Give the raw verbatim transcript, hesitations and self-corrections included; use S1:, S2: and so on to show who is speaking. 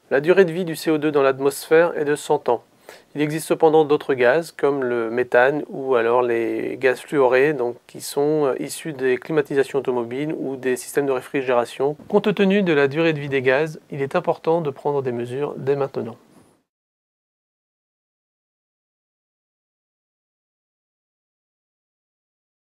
S1: La durée de vie du C O deux dans l'atmosphère est de cent ans. Il existe cependant d'autres gaz, comme le méthane ou alors les gaz fluorés, donc, qui sont issus des climatisations automobiles ou des systèmes de réfrigération. Compte tenu de la durée de vie des gaz, il est important de prendre des mesures dès maintenant.